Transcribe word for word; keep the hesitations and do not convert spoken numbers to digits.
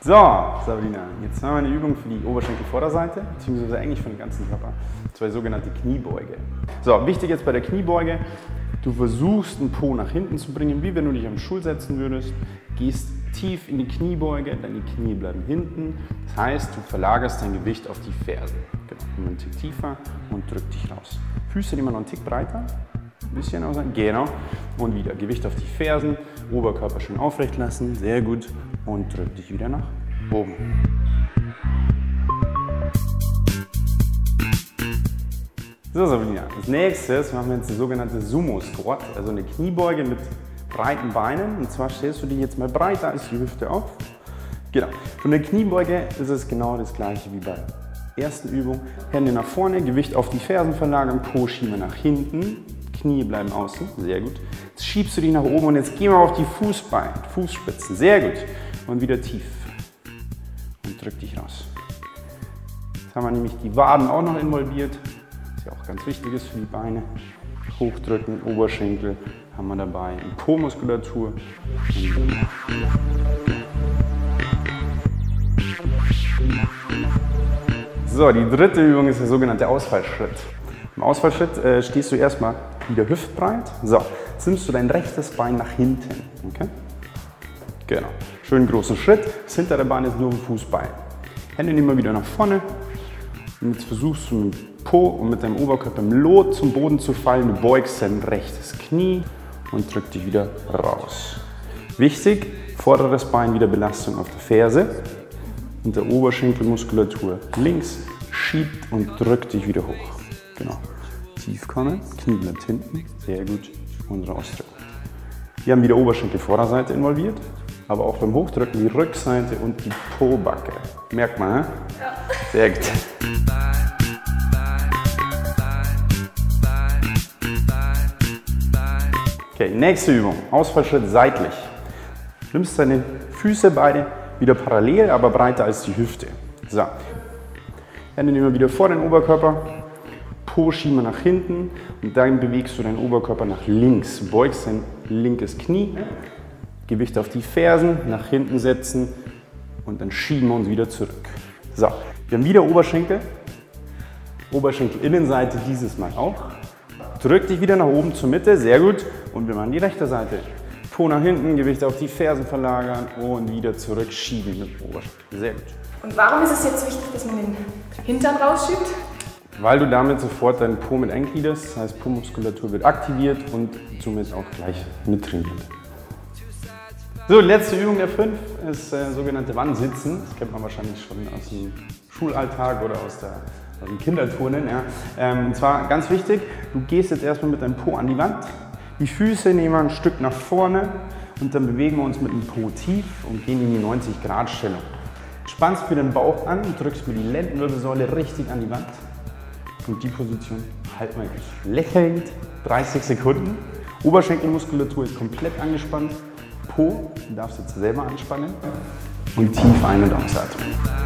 So, Sabrina, jetzt haben wir eine Übung für die Oberschenkelvorderseite, beziehungsweise eigentlich für den ganzen Körper. Zwei sogenannte Kniebeuge. So, wichtig jetzt bei der Kniebeuge, du versuchst den Po nach hinten zu bringen, wie wenn du dich am Stuhl setzen würdest. Gehst tief in die Kniebeuge, deine Knie bleiben hinten. Das heißt, du verlagerst dein Gewicht auf die Fersen. Genau, immer einen Tick tiefer und drück dich raus. Füße immer noch einen Tick breiter. Ein bisschen aus, genau. Und wieder Gewicht auf die Fersen, Oberkörper schön aufrecht lassen, sehr gut. Und drück dich wieder nach oben. So, Sabrina, als nächstes machen wir jetzt eine sogenannte Sumo-Squat, also eine Kniebeuge mit breiten Beinen. Und zwar stellst du dich jetzt mal breiter als die Hüfte auf. Genau. Von der Kniebeuge ist es genau das gleiche wie bei der ersten Übung. Hände nach vorne, Gewicht auf die Fersen verlagern, Po schieben nach hinten. Knie bleiben außen, sehr gut. Jetzt schiebst du dich nach oben und jetzt gehen wir auf die Fußbeine, Fußspitzen, sehr gut. Und wieder tief und drück dich raus. Jetzt haben wir nämlich die Waden auch noch involviert, was ja auch ganz wichtig ist für die Beine. Hochdrücken, Oberschenkel haben wir dabei, Po-Muskulatur. So, die dritte Übung ist der sogenannte Ausfallschritt. Im Ausfallschritt äh, stehst du erstmal wieder hüftbreit. So, jetzt nimmst du dein rechtes Bein nach hinten. Okay? Genau. Schönen großen Schritt. Das hintere Bein ist nur ein Fußbein. Hände immer wieder nach vorne. Und jetzt versuchst du mit dem Po und mit deinem Oberkörper im Lot zum Boden zu fallen. Du beugst dein rechtes Knie und drück dich wieder raus. Wichtig, vorderes Bein wieder Belastung auf der Ferse. Und der Oberschenkelmuskulatur links schiebt und drückt dich wieder hoch. Genau. Tief kommen, Knie bleibt hinten, sehr gut und rausdrücken. Wir haben wieder Oberschenkelvorderseite involviert, aber auch beim Hochdrücken die Rückseite und die Po-Backe. Merkt man, hä? Ja. Sehr gut. Okay, nächste Übung. Ausfallschritt seitlich. Du nimmst deine Füße beide wieder parallel, aber breiter als die Hüfte. So. Hände nehmen wir wieder vor den Oberkörper. Po schieben wir nach hinten und dann bewegst du deinen Oberkörper nach links. Beugst dein linkes Knie, Gewicht auf die Fersen, nach hinten setzen und dann schieben wir uns wieder zurück. So, wir haben wieder Oberschenkel, Oberschenkelinnenseite dieses Mal auch. Drück dich wieder nach oben zur Mitte, sehr gut. Und wir machen die rechte Seite. Po nach hinten, Gewicht auf die Fersen verlagern und wieder zurück schieben mit dem Oberschenkel. Sehr gut. Und warum ist es jetzt wichtig, dass man den Hintern rausschiebt? Weil du damit sofort deinen Po mit eingliederst, das heißt Po-Muskulatur wird aktiviert und somit auch gleich mittrainiert. So, letzte Übung der fünf ist äh, sogenannte Wandsitzen. Das kennt man wahrscheinlich schon aus dem Schulalltag oder aus, der, aus dem Kinderturnen. Ja. Ähm, und zwar ganz wichtig, du gehst jetzt erstmal mit deinem Po an die Wand, die Füße nehmen wir ein Stück nach vorne und dann bewegen wir uns mit dem Po tief und gehen in die neunzig Grad Stellung. Spannst für den Bauch an und drückst mir die Lendenwirbelsäule richtig an die Wand. Und die Position halten wir jetzt lächelnd dreißig Sekunden. Oberschenkelmuskulatur ist komplett angespannt. Po, du darfst jetzt selber anspannen. Und tief ein- und ausatmen.